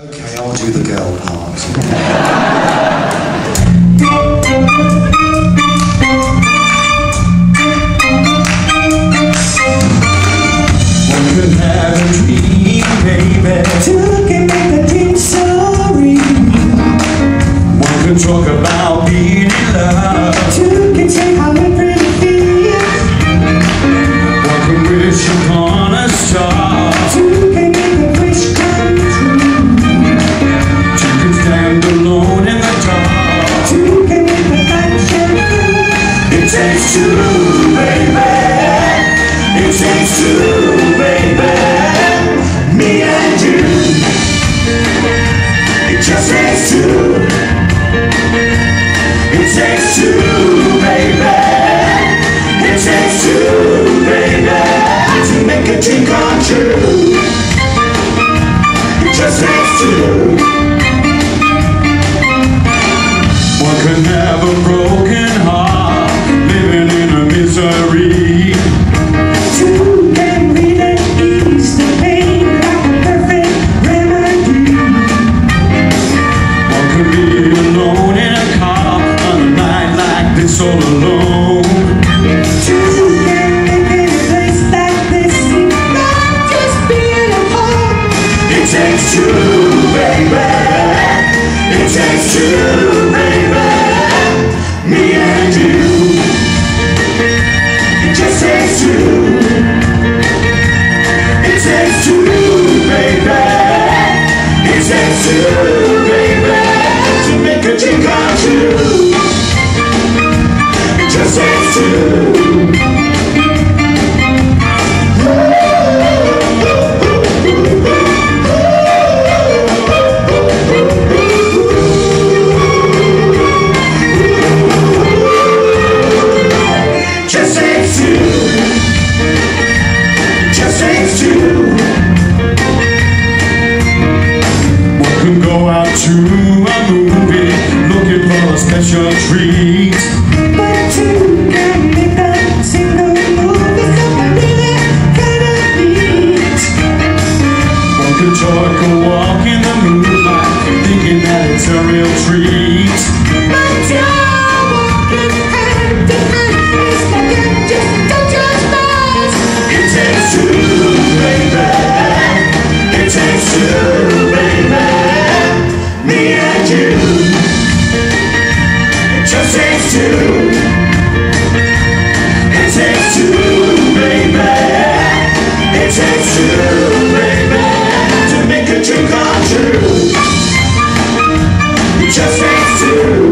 Okay, I'll do the girl part. One could have a dream, baby. Two can make the dream so real. One could talk about being in love. Two can say how it really feels. One could wish upon a star. Two can make a wish come true. Two can stand alone in the dark. Two can make the light shine through. It takes two, baby. It takes two, baby. Me and you. It just takes two. It takes two, baby. It takes two, baby, to make a dream come true. It just takes two. One can have a broken heart, living in a misery. Two can really ease the pain like a perfect remedy. One could be alone in a car on a night like this, all alone. Two can make a place like this seem like just being a home. It takes two, baby. It takes two, baby. Me and you. It just takes two. It takes two, baby. It takes two, baby, to make a dream come true. It just takes two. Just takes two. Just takes two. One can go out to a movie looking for a special treat. But two can make a single move. It's something really kinda neat. One can talk or walk in the moonlight, thinking that it's a real treat. But you're walking hand in hand. It's like you just don't just pass. It takes two, baby. It takes two, baby. Me and you. It just takes two. It takes two, baby. It takes two, baby, to make a dream come true. It just takes two.